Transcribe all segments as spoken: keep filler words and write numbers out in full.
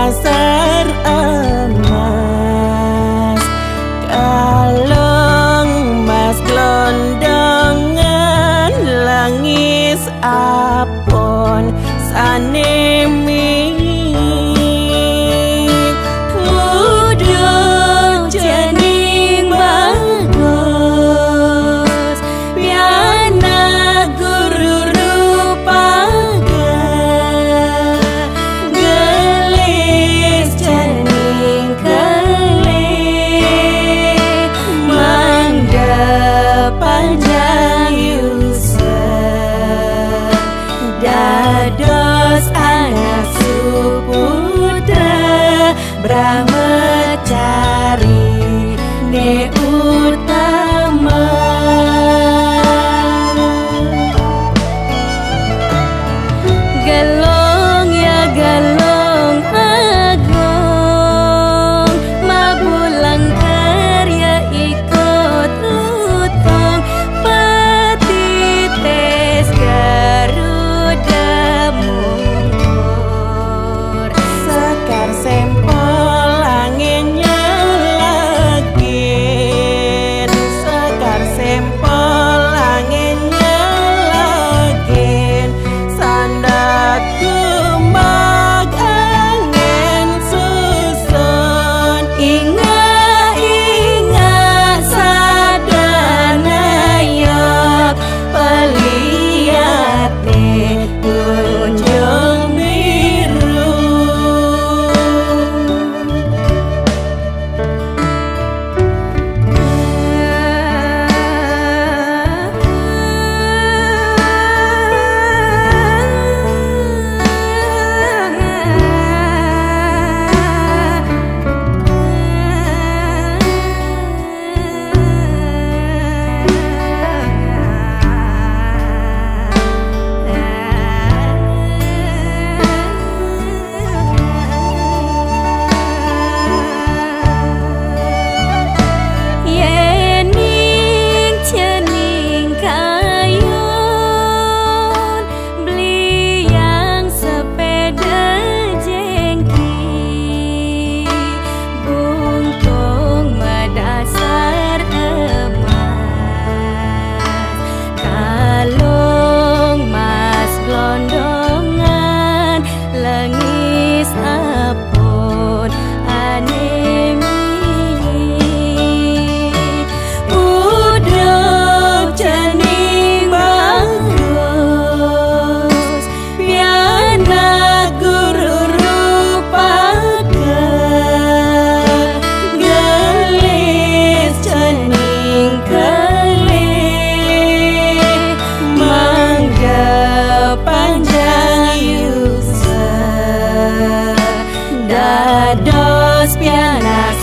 dasar emas, kalung mas glondongan langis apon sanemi. Dados anak suputra Brahmacari ne utama. Galong ya galong agong, mabulang karya ikut lutong, petites Garuda mundur. Sekar sempol anginnya lagi, sekar sempol anginnya lagi, sandat kumbag angin susun. Inga inga sadana yok peliate tunjung biru. Yening cening kayon, beli yang sepeda jengki, bungkung madasar emas, kalung mas glondongan langis apon anemi. Uduk cening bagus, piana guru rupaga, gelis cening kelih, mangga panjang yusa. Dados piana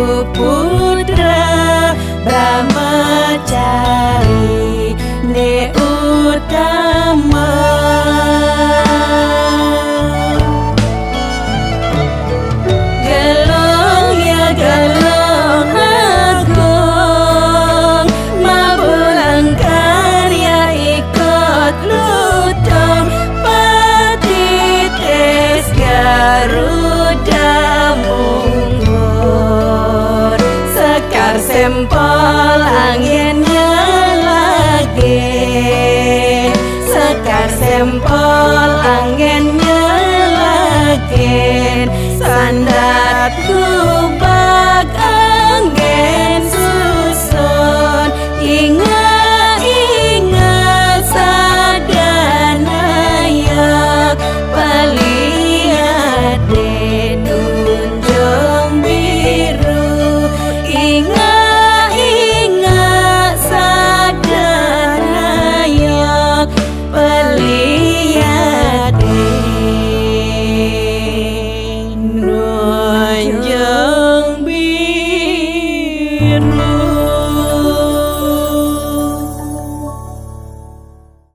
suputra Brahmacari ne utama. Galong ya galong agung, mabulang karya ikut lutong, petites Garuda mundur. Sekar sempol angin